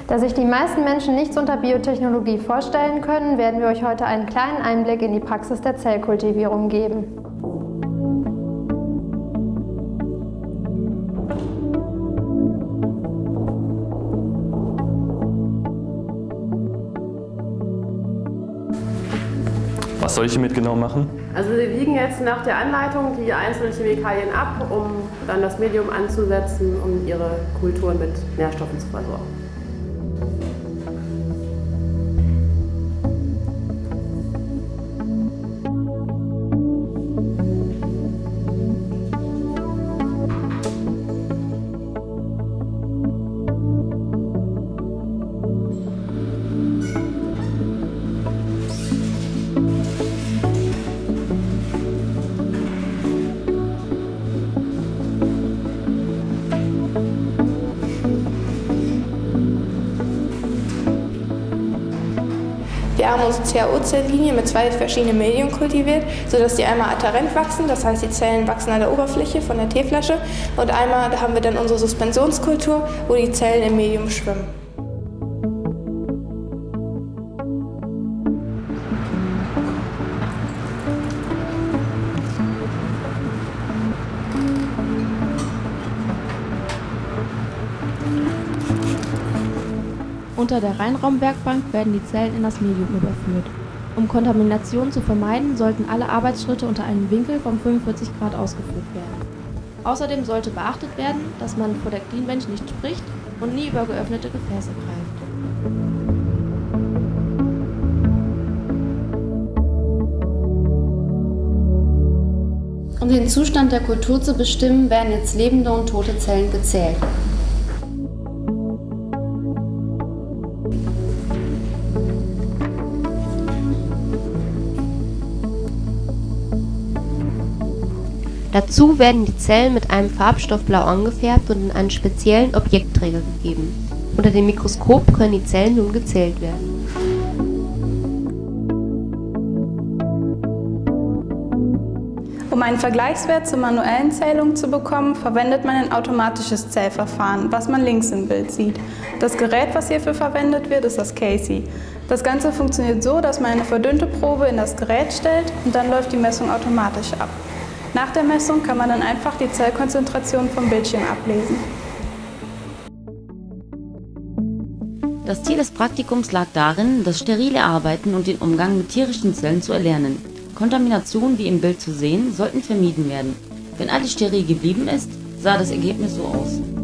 Da sich die meisten Menschen nichts unter Biotechnologie vorstellen können, werden wir euch heute einen kleinen Einblick in die Praxis der Zellkultivierung geben. Was soll ich hiermit genau machen? Also wir wiegen jetzt nach der Anleitung die einzelnen Chemikalien ab, um dann das Medium anzusetzen, um ihre Kulturen mit Nährstoffen zu versorgen. Wir haben unsere CAO-Zelllinie mit 2 verschiedenen Medien kultiviert, sodass die einmal adherent wachsen, das heißt die Zellen wachsen an der Oberfläche von der Teeflasche, und einmal da haben wir dann unsere Suspensionskultur, wo die Zellen im Medium schwimmen. Unter der Reinraumwerkbank werden die Zellen in das Medium überführt. Um Kontamination zu vermeiden, sollten alle Arbeitsschritte unter einem Winkel von 45 Grad ausgeführt werden. Außerdem sollte beachtet werden, dass man vor der Cleanbench nicht spricht und nie über geöffnete Gefäße greift. Um den Zustand der Kultur zu bestimmen, werden jetzt lebende und tote Zellen gezählt. Dazu werden die Zellen mit einem Farbstoff blau angefärbt und in einen speziellen Objektträger gegeben. Unter dem Mikroskop können die Zellen nun gezählt werden. Um einen Vergleichswert zur manuellen Zählung zu bekommen, verwendet man ein automatisches Zählverfahren, was man links im Bild sieht. Das Gerät, was hierfür verwendet wird, ist das Casey. Das Ganze funktioniert so, dass man eine verdünnte Probe in das Gerät stellt und dann läuft die Messung automatisch ab. Nach der Messung kann man dann einfach die Zellkonzentration vom Bildschirm ablesen. Das Ziel des Praktikums lag darin, das sterile Arbeiten und den Umgang mit tierischen Zellen zu erlernen. Kontaminationen, wie im Bild zu sehen, sollten vermieden werden. Wenn alles steril geblieben ist, sah das Ergebnis so aus.